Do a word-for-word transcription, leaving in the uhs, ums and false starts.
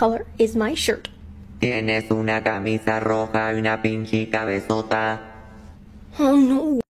color is my shirt? Tienes una camisa roja y una pinche cabezota. Oh no,